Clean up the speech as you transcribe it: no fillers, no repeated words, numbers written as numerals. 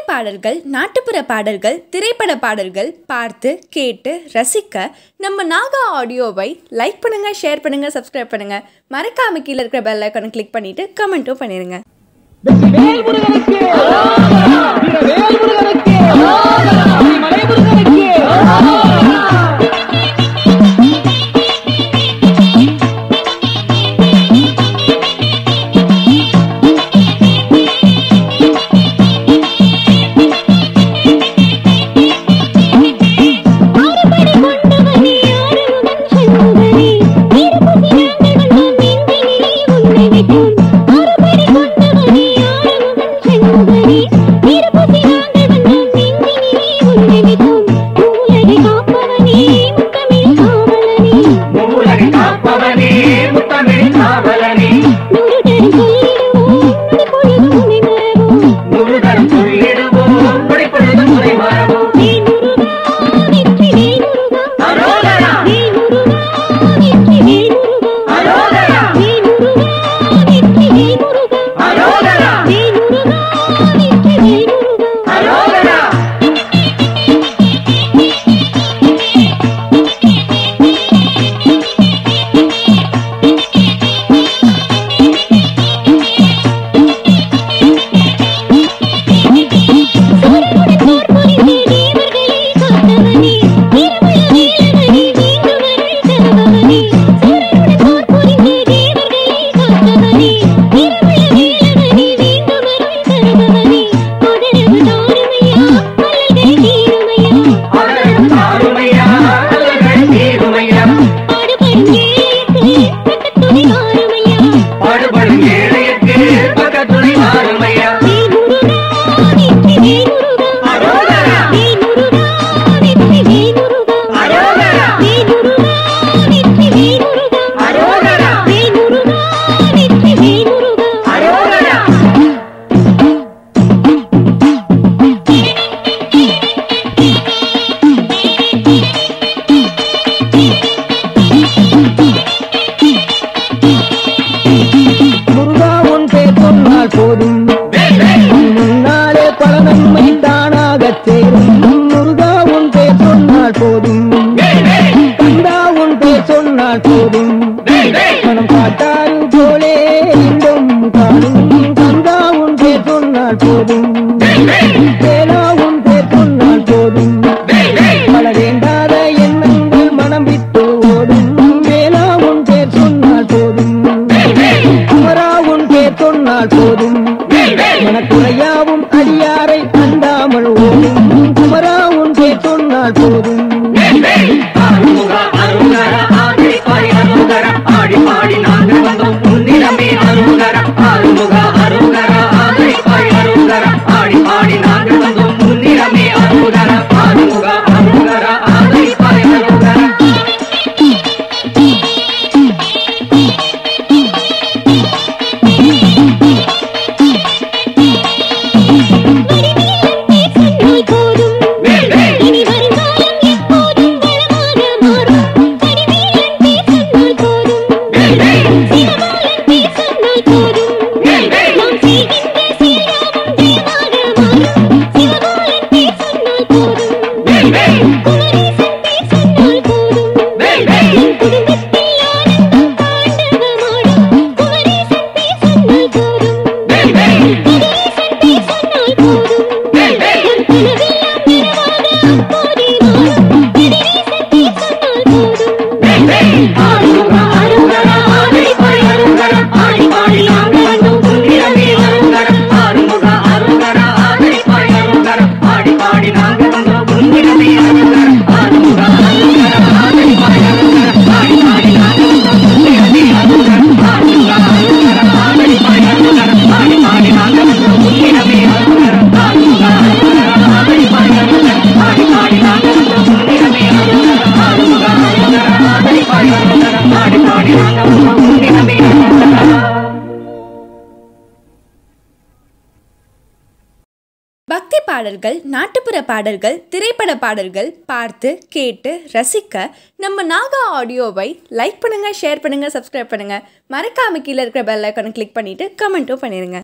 பாடல்கள், நாட்டுப்புற பாடல்கள், திரைப்பட பாடல்கள் பார்த்து கேட்டு ரசிக்க நம்ம நாகா ஆடியோவை லைக் பண்ணுங்க, ஷேர் பண்ணுங்க, சப்ஸ்கிரைப் பண்ணுங்க. மறக்காம கீழ இருக்கிற பெல் ஐகானை கிளிக் பண்ணிட்டு கமெண்ட்டும் பண்ணிருங்க. முன்னாலே பல நன்மை தானாக சேரும். முருகா உன் பேர் சொன்னால் போதும், கந்தா உன் பேர் சொன்னால் போதும். மனம் காட்டாறு போலே இன்பம் காணும். கந்தா உன் பேர் சொன்னால் போதும், வேளா உன் பேர் சொன்னால் போதும். பல வேண்டாத எண்ணங்கள் மனம் விட்டு ஓடும். வேளா உன் பேர் சொன்னால் போதும், குமரா உன் பேர் சொன்னால் போதும். மனக்குறையாவும் அடியாரை அண்டாமல் ஓடும். குமரா உன் பேர் சொன்னால் போதும். ஆடி பாடி நாங்கள் வந்தோம் முன்னிடமே அருகர. ஆறுமுகா அருகர ஆதரை பாய் அருகர. ஆடி பாடி நாங்கள் வந்தோம் முன்னிடமே அருகர. ஆறுமுகா அருகர ஆதரை பாய் அருகர. பக்தி பாடல்கள், நாட்டுப்புற பாடல்கள், திரைப்பட பாடல்கள் பார்த்து கேட்டு ரசிக்க நம்ம நாகா ஆடியோவை லைக் பண்ணுங்க, ஷேர் பண்ணுங்க, சப்ஸ்கிரைப் பண்ணுங்க. மறக்காம கீழ இருக்கிற பெல் ஐகானை கிளிக் பண்ணிட்டு கமெண்ட்டும் பண்ணிருங்க.